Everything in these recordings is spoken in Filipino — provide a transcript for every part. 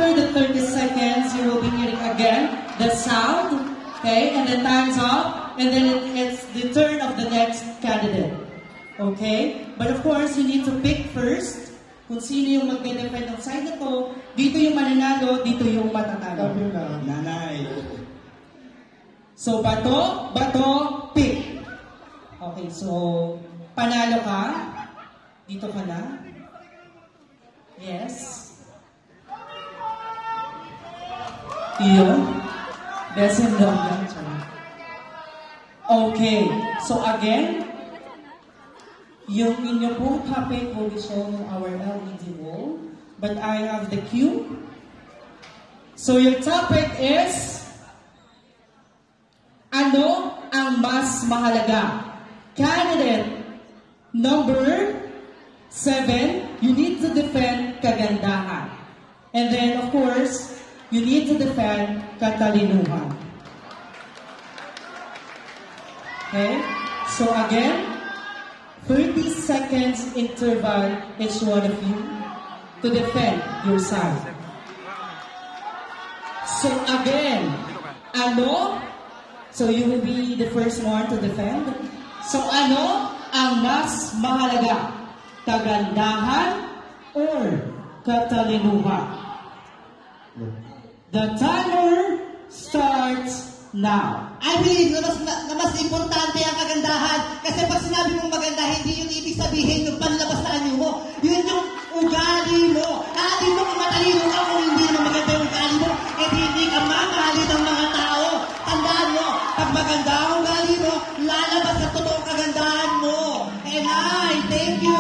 after the 30 seconds, you will be hearing again the sound, okay, and then time's up, and then it's the turn of the next candidate. Okay? But of course, you need to pick first kung sino yung mag-defend ng side na to. Dito yung mananalo, dito yung matatalo. Nanay. So, bato, pick. Okay, so, panalo ka. Dito ka na. Yes. Iyon. Best in the Okay, so again, yung inyo pong topic will be shown on our LED wall, but I have the cue. So your topic is, ano ang mas mahalaga? Candidate number 7, you need to defend kagandahan. And then, of course, you need to defend katalinuhan. Okay? So again, 30 seconds interval each one of you to defend your side. So again, ano? So you will be the first one to defend. So ano ang mas mahalaga? Kagandahan or katalinuhan? The timer starts now. I believe na mas importante ang kagandahan. Kasi pag sinabi mong maganda, hindi yun ibig sabihin yung panlabas na anyo mo. Yun yung ugali mo. Atin mo kung matalino ka, kung hindi naman maganda yung ugali mo, eh hindi ka mamahalin ng mga tao. Tandaan mo, pag maganda ang ugali mo, lalabas sa totoong kagandahan mo. And thank you.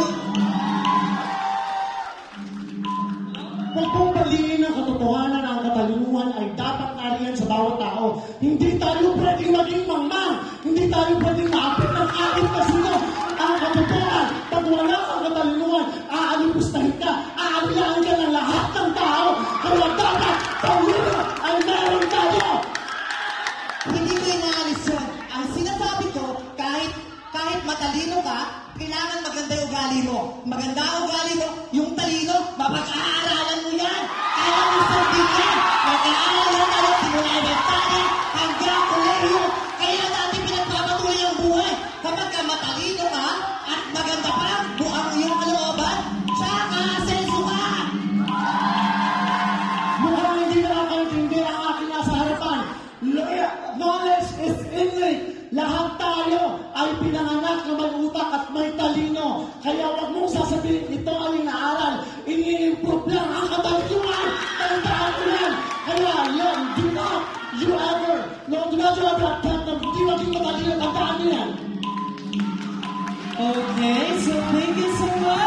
Kung pumaliin ang katotohanan ang katalinuhan ay dapat nariyan sa bawat tao. Hindi tayo pwedeng maging mangmang. Hindi tayo pwedeng maapit ng aking kasino. Ang katotohanan, pag wala kang katalinuhan, aalipustahin ka, aalilaan ka ng lahat ng tao. Kaya dapat, pawino ay meron tayo. Hindi ko inaalis yun. Ang sinasabi ko, kahit matalino ka, kailangan maganda yung ugali mo. Maganda ang ugali mo, yung talino, mapag-aaralan mo yan. Kaya mo sabihin yan. Mag-aaralan tayo, simula elementary, hanggang kolehiyo. Kaya natin pinagpapatuloy ang buhay. Kapag ka matalino ka, at maganda pa, buang iyong kalooban, tsaka asenso ka. Mukhang hindi na nakakaintindi ang aking nasa harapan. Knowledge is innate. Lahat tayo ay pinanganak na may utak at may talino. Kaya wag mong sasabihin, ito ay inaaral. Ini-improve lang ang katalinuhan. Tandaan ko yan. Kaya yun, do not you ever attempt na hindi maging matalino. Tandaan niyo yan. Okay, so thank you so much.